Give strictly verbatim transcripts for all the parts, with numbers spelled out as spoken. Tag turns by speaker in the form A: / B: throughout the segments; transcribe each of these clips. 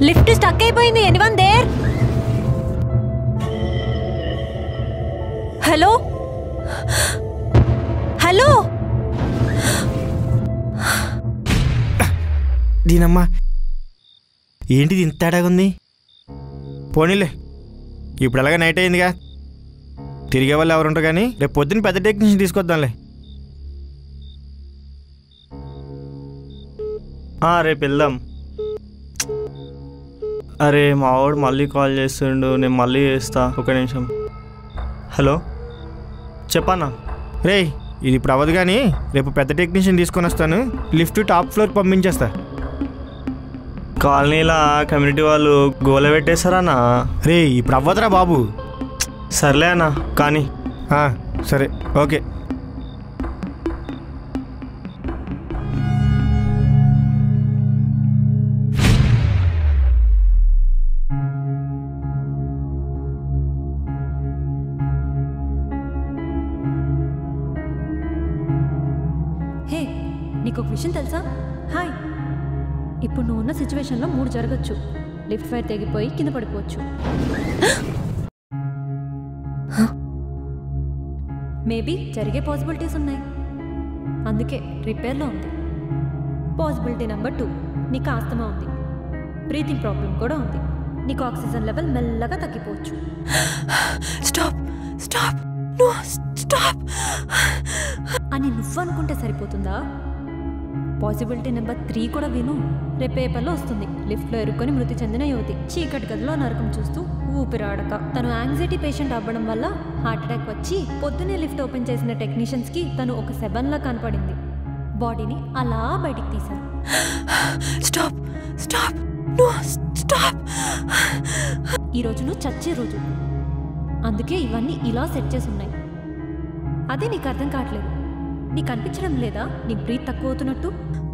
A: Lift stuck అయిపోయింది. Anyone there? Hello hello
B: దీనమ్మా, ఏంటిది ఇంత తేడాగా ఉంది? పోనీలే, ఇప్పుడు అలాగే నైట్ అయిందిగా, తిరిగే వాళ్ళు ఎవరు ఉంటారు కానీ రేపు పొద్దున్న పెద్ద టెక్నీషియన్ తీసుకొద్దాంలే.
C: రేపు వెళ్దాం. అరే మావాడు మళ్ళీ కాల్ చేస్తుండు, నేను మళ్ళీ చేస్తా, ఒక నిమిషం. హలో చెప్పన్నా.
B: రే ఇది ఇప్పుడు అవ్వదు కానీ రేపు పెద్ద టెక్నీషియన్ తీసుకొని వస్తాను, లిఫ్ట్ టాప్ ఫ్లోర్ పంపించేస్తా.
C: కాలనీలా కమ్యూనిటీ వాళ్ళు గోల పెట్టేస్తారన్నా.
B: రే ఇప్పుడు అవ్వదురా బాబు.
C: సర్లే అన్నా కానీ.
B: సరే ఓకే.
A: హే, నీకు ఒక విషయం తెలుసా? హాయ్, ఇప్పుడు నువ్వు ఉన్న సిచ్యువేషన్లో మూడు జరగచ్చు. లిఫ్ట్ ఫైర్ తెగిపోయి కింద పడిపోవచ్చు, మేబీ జరిగే పాసిబిలిటీస్ ఉన్నాయి. అందుకే రిపేర్లో ఉంది. పాసిబిలిటీ నెంబర్ టూ, నీకు ఆస్తమా ఉంది, బ్రీతింగ్ ప్రాబ్లం కూడా ఉంది, నీకు ఆక్సిజన్ లెవెల్ మెల్లగా తగ్గిపోవచ్చు. స్టాప్ స్టాప్ నో స్టాప్ అని నువ్వు అనుకుంటే సరిపోతుందా? పాసిబిలిటీ నెంబర్ త్రీ కూడా విను. రేపు పేపర్లో వస్తుంది. లిఫ్ట్లో ఎరుక్కొని మృతి చెందిన యువతి చీకటి గదిలో నరకం చూస్తూ ఊపిరాడక. తను యాంగ్జైటీ పేషెంట్ అవ్వడం వల్ల హార్ట్ అటాక్ వచ్చి పొద్దునే లిఫ్ట్ ఓపెన్ చేసిన టెక్నీషియన్స్కి తను ఒక సెవెన్లా కనపడింది. బాడీని అలా బయటికి తీశారు. Stop stop no stop. ఈరోజు నువ్వు చచ్చే రోజు, అందుకే ఇవన్నీ ఇలా సెట్ చేసి ఉన్నాయి. అదే నీకు అర్థం కావట్లేదు. నీకు అనిపించడం లేదా నీకు బ్రీత్ తక్కువ అవుతున్నట్టు?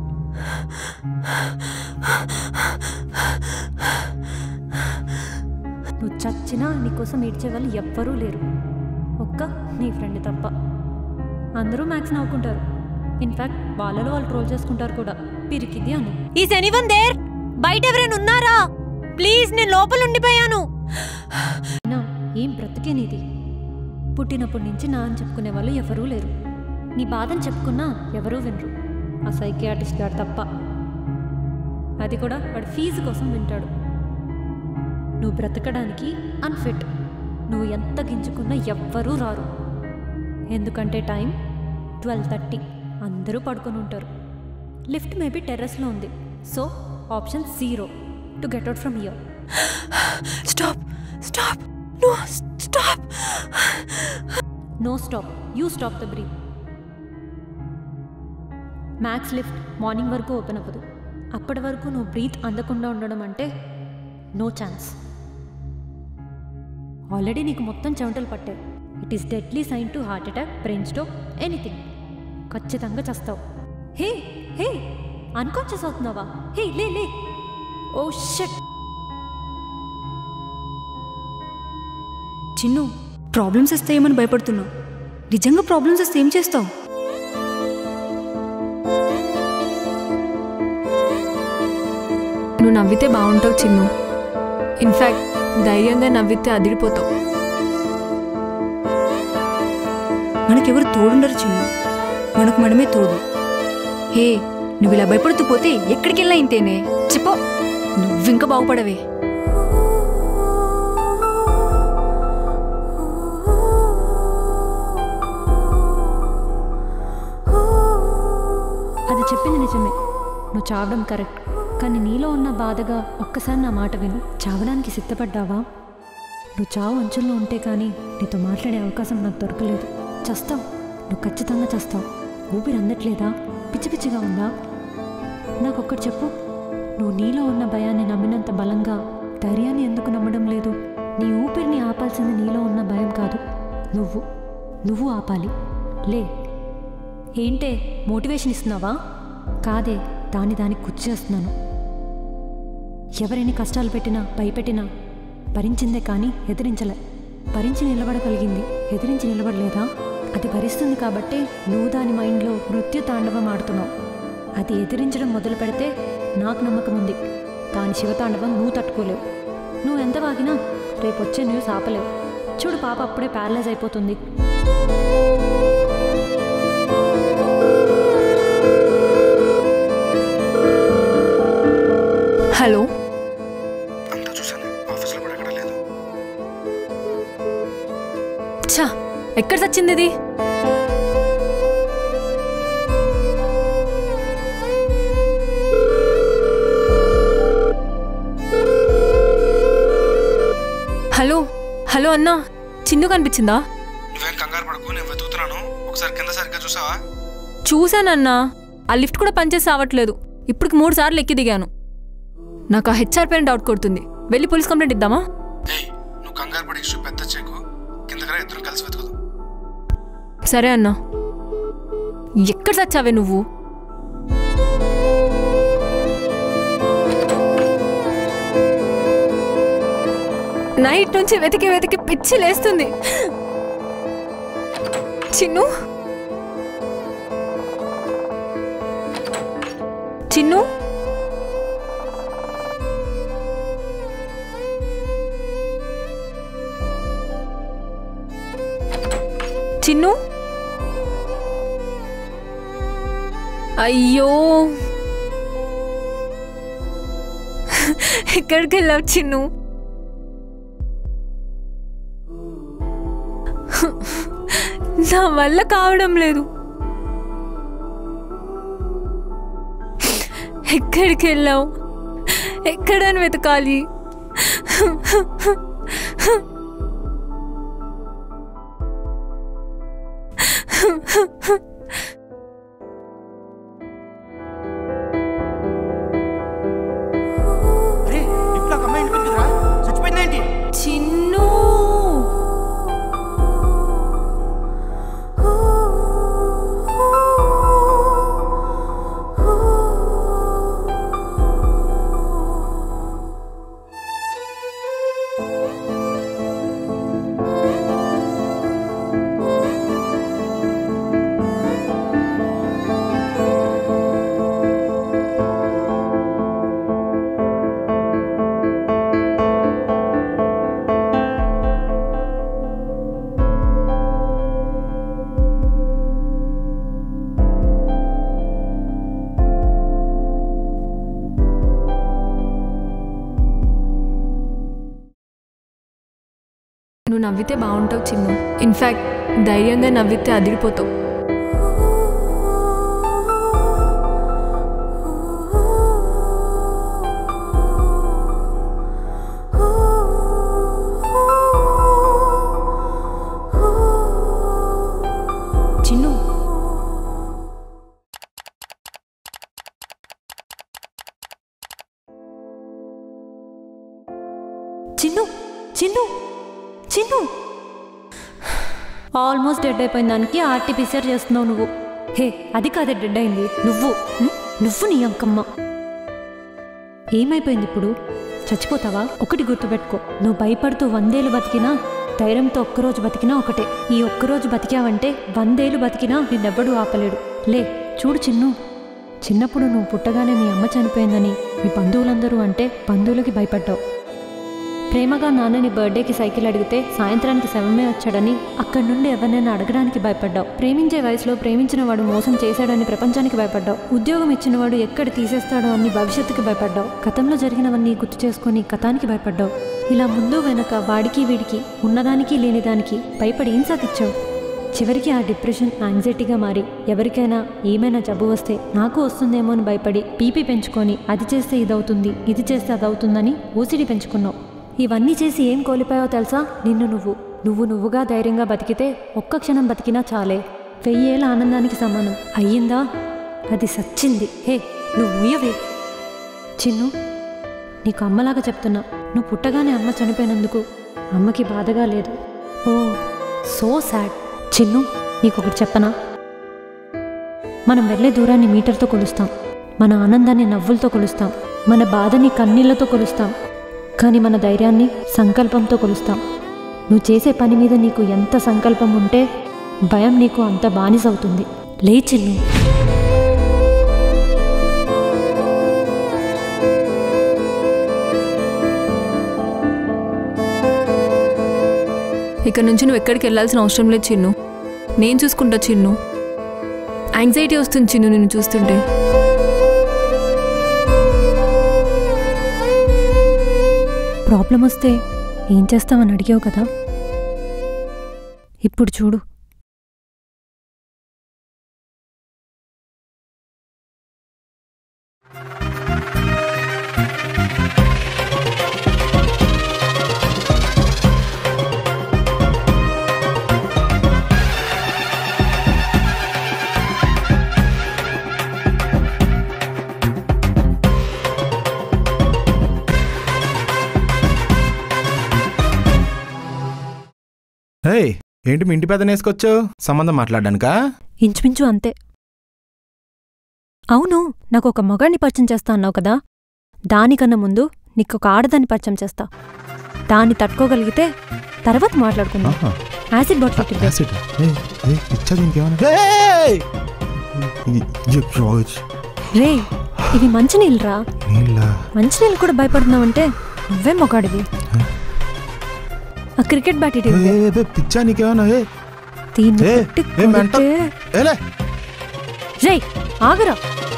A: నువ్వు చచ్చినా నీకోసం ఏడ్చే వాళ్ళు ఎవ్వరూ లేరు, ఒక్క నీ ఫ్రెండ్ తప్ప. అందరూ మ్యాక్స్ నవ్వుకుంటారు. ఇన్ఫ్యాక్ట్ వాళ్ళలో వాళ్ళు ట్రోల్ చేసుకుంటారు కూడా, పిరికిది అని. Is anyone there? బయట ఎవరైనా ఉన్నారా? ప్లీజ్, నేను లోపల ఉండిపోయాను. ఏం బ్రతికే నీది? పుట్టినప్పటి నుంచి నా అని చెప్పుకునే వాళ్ళు ఎవరూ లేరు. నీ బాధని చెప్పుకున్నా ఎవరూ వినరు, ఆ సైకియాట్రిస్ట్ గారు తప్ప. అది కూడా వాడు ఫీజు కోసం వింటాడు. నువ్వు బ్రతకడానికి అన్ఫిట్. నువ్వు ఎంత గింజుకున్నా ఎవ్వరూ రారు. ఎందుకంటే టైం ట్వెల్వ్ థర్టీ, అందరూ పడుకొని ఉంటారు. లిఫ్ట్ మేబీ టెర్రస్లో ఉంది, so option zero to get out from here. Stop stop no stop no stop you stop the breath. Max lift morning వరకు ఓపెన్ అవ్వదు. అప్పటి వరకు నువ్వు బ్రీత్ అందకుండా ఉండడం అంటే నో ఛాన్స్. ఆల్రెడీ నీకు మొత్తం చెమటలు పట్టాయి. It is deadly sign to heart attack, brain stroke, anything. ఖచ్చితంగా చేస్తావు. హే హే అన్కాన్షియస్ అవుతున్నావా? హే లే లే. Oh shit.
D: చిన్ను, ప్రాబ్లమ్స్ వస్తాయేమని భయపడుతున్నావు. నిజంగా ప్రాబ్లమ్స్ వస్తే ఏం చేస్తావు?
E: నువ్వు నవ్వితే బాగుంటావు చిన్ను. ఇన్ఫ్యాక్ట్ ధైర్యంగా నవ్వితే అదిరిపోతావు.
D: మనకెవరు తోడుండరు చిన్ను, మనకు మనమే తోడు. హే, నువ్వు ఇలా భయపడుతూ పోతే ఎక్కడికి వెళ్ళా ఇంతేనే. చెప్పో, నువ్వింకా బాగుపడవే.
A: అది చెప్పింది నిజమే, నువ్వు చావడం కరెక్ట్. కానీ నీలో ఉన్న బాధగా ఒక్కసారి నా మాట విను. చావడానికి సిద్ధపడ్డావా? నువ్వు చావు అంచుల్లో ఉంటే కానీ నీతో మాట్లాడే అవకాశం నాకు దొరకలేదు. చస్తావు, నువ్వు ఖచ్చితంగా చస్తావు. ఊపిరి అందట్లేదా? పిచ్చి పిచ్చిగా ఉందా? నాకు ఒక్కటి చెప్పు, నువ్వు నీలో ఉన్న భయాన్ని నమ్మినంత బలంగా ధైర్యాన్ని ఎందుకు నమ్మడం లేదు? నీ ఊపిరిని ఆపాల్సింది నీలో ఉన్న భయం కాదు, నువ్వు నువ్వు ఆపాలి. లే. ఏంటే మోటివేషన్ ఇస్తున్నావా? కాదే, దాన్ని దానికి కూర్చేస్తున్నాను. ఎవరైనా కష్టాలు పెట్టినా భయపెట్టినా భరించిందే కానీ ఎదిరించలే. భరించి నిలబడగలిగింది, ఎదిరించి నిలబడలేదా? అది భరిస్తుంది కాబట్టే నువ్వు దాని మైండ్లో మృత్యు తాండవం ఆడుతున్నావు. అది ఎదిరించడం మొదలు పెడితే నాకు నమ్మకం ఉంది దాని శివతాండవం నువ్వు తట్టుకోలేవు. నువ్వు ఎంత వాగినా రేపు వచ్చే న్యూస్ ఆపలేవు. చూడు పాప అప్పుడే ప్యారలైజ్ అయిపోతుంది.
E: హలో,
F: అంతా చూసాను, ఆఫీస్లో కూడా ఎక్కడ లేదు.
E: ఛా, ఎక్కడ చచ్చింది ఇది? హలో హలో అన్నా, చిన్ను కనిపించిందా?
F: నువ్వేం కంగారు పడకు, నేను వెతుకుతున్నాను. ఒకసారి కింద సరిగ్గా చూసావా?
E: చూశానన్నా, ఆ లిఫ్ట్ కూడా పనిచేసి రావట్లేదు. ఇప్పటికి మూడు సార్లు ఎక్కి దిగాను. నాకు ఆ హెచ్ఆర్ పైన డౌట్ కొడుతుంది. వెళ్ళి పోలీస్ కంప్లైంట్ ఇద్దామా?
F: ఏయ్, నువ్వు కంగారు పడి ఇష్యూ పెద్ద చెక్కు, కిందకరా ఇద్దరం కలిసి వెతుకుదాం.
E: సరే అన్నా. ఎక్కడ చచ్చావే నువ్వు? నైట్ నుంచి వెతికి వెతికి పిచ్చి లేస్తుంది. చిన్ను చిన్ను చిన్ను అయ్యో, ఎక్కడికి వెళ్ళావు చిన్ను? నా వల్ల కావడం లేదు. ఎక్కడికి వెళ్ళావు? ఎక్కడని వెతకాలి? చిన్ను నువ్వు నవ్వితే బాగుంటావు చిన్ను. ఇన్ఫ్యాక్ట్ ధైర్యంగా నవ్వితే అదిరిపోతావు.
A: చిన్ను చిన్ను చిన్ను చిన్ను ఆల్మోస్ట్ డెడ్ అయిపోయిన దానికి ఆర్టీపీసీఆర్ చేస్తున్నావు నువ్వు. హే, అది కాదే డెడ్ అయింది, నువ్వు హ్మ్? నువ్వు నీ అంకమ్మ. ఏమైపోయింది ఇప్పుడు? చచ్చిపోతావా? ఒకటి గుర్తుపెట్టుకో, నువ్వు భయపడుతూ వందేళ్ళు బతికినా, ధైర్యంతో ఒక్కరోజు బతికినా ఒకటే. ఈ ఒక్కరోజు బతికావంటే వందేళ్ళు బతికినా నిన్నెవ్వడూ ఆపలేడు. లే చూడు చిన్ను, చిన్నప్పుడు నువ్వు పుట్టగానే నీ అమ్మ చనిపోయిందని మీ బంధువులందరూ అంటే బంధువులకి భయపడ్డావు. ప్రేమగా నాన్నని బర్త్డేకి సైకిల్ అడిగితే సాయంత్రానికి శవమే వచ్చాడని అక్కడి నుండి ఎవరినైనా అడగడానికి భయపడ్డావు. ప్రేమించే వయసులో ప్రేమించిన వాడు మోసం చేశాడని ప్రపంచానికి భయపడ్డావు. ఉద్యోగం ఇచ్చినవాడు ఎక్కడ తీసేస్తాడో అని భవిష్యత్తుకి భయపడ్డావు. గతంలో జరిగినవన్నీ గుర్తు చేసుకుని గతానికి భయపడ్డావు. ఇలా ముందు వెనక వాడికి వీడికి ఉన్నదానికి లేనిదానికి భయపడి ఏం సాధించావు. చివరికి ఆ డిప్రెషన్ యాంగ్జైటీగా మారి ఎవరికైనా ఏమైనా జబ్బు వస్తే నాకు వస్తుందేమో అని భయపడి బీపీ పెంచుకొని అది చేస్తే ఇదవుతుంది, ఇది చేస్తే అదవుతుందని ఓసిడి పెంచుకున్నావు. ఇవన్నీ చేసి ఏం కోల్పోయావో తెలుసా? నిన్ను నువ్వు నువ్వు నువ్వుగా ధైర్యంగా బతికితే ఒక్క క్షణం బతికినా చాలే, వెయ్యేళ్ళ ఆనందానికి సమానం. అయ్యిందా? అది సచ్చింది. హే, నువ్వు ఉయ్యవే. చిన్ను, నీకు అమ్మలాగా చెప్తున్నా, నువ్వు పుట్టగానే అమ్మ చనిపోయినందుకు అమ్మకి బాధగా లేదు. Oh so sad. చిన్ను, నీకొకటి చెప్పనా? మనం వెళ్ళే దూరాన్ని మీటర్తో కొలుస్తాం, మన ఆనందాన్ని నవ్వులతో కొలుస్తాం, మన బాధని కన్నీళ్లతో కొలుస్తాం, కానీ మన ధైర్యాన్ని సంకల్పంతో కొలుస్తాం. నువ్వు చేసే పని మీద నీకు ఎంత సంకల్పం ఉంటే భయం నీకు అంత బానిసవుతుంది. లే చిన్ను.
E: ఇక్కడ నుంచి నువ్వు ఎక్కడికి వెళ్ళాల్సిన అవసరం లేదు చిన్ను. నేను చూసుకుంటా చిన్ను. యాంగ్జైటీ వస్తుంది చిన్ను నిన్ను చూస్తుంటే.
A: ప్రాబ్లం వస్తే ఏం చేస్తామని అడిగావు కదా, ఇప్పుడు చూడు.
G: ఏంటి మీ ఇంటి పెద్ద వేసుకొచ్చావు? సంబంధం మాట్లాడడానికా?
A: ఇంచుమించు అంతే. అవును, నాకు ఒక మగాడిని పరిచయం చేస్తా అన్నావు కదా, దానికన్నా ముందు నీకు ఒక ఆడదాన్ని పరిచయం చేస్తా. దాన్ని తట్టుకోగలిగితే తర్వాత మాట్లాడుకుందాం. యాసిడ్ బాటిల్ రే, ఇవి మంచినీళ్ళరా. మంచినీళ్ళు కూడా భయపడుతున్నావంటే నువ్వే మొగాడివి. ఆ క్రికెట్ బ్యాట్
G: పిచ్చా నీకేమన్నా?
A: రే ఆగరా.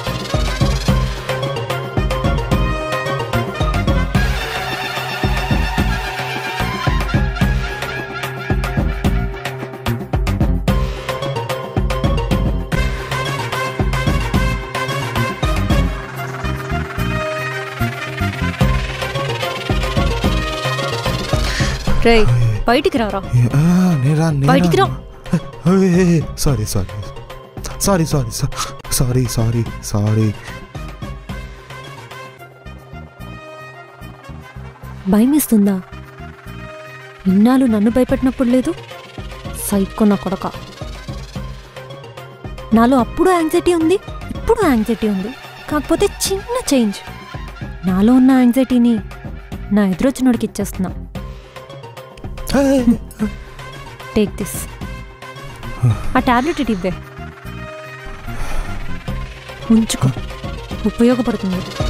A: రే బయటికి రారా. బయటికి రా.
G: Sorry sorry sorry sorry sorry sorry sorry
A: భయమేస్తుందా? ఇన్నాళ్ళు నన్ను భయపెట్టినప్పుడు లేదు. సైకో నా కొడక. నాలో అప్పుడు యాంగ్జైటీ ఉంది, ఇప్పుడు యాంగ్జైటీ ఉంది. కాకపోతే చిన్న చేంజ్. నాలో ఉన్న యాంగ్జైటీని నా ఎదురొచ్చినోడికి ఇచ్చేస్తున్నా. Take this. ఆ టాబ్లెట్ ఇటు ఇవ్వే, ఉంచుకో, ఉపయోగపడుతుంది.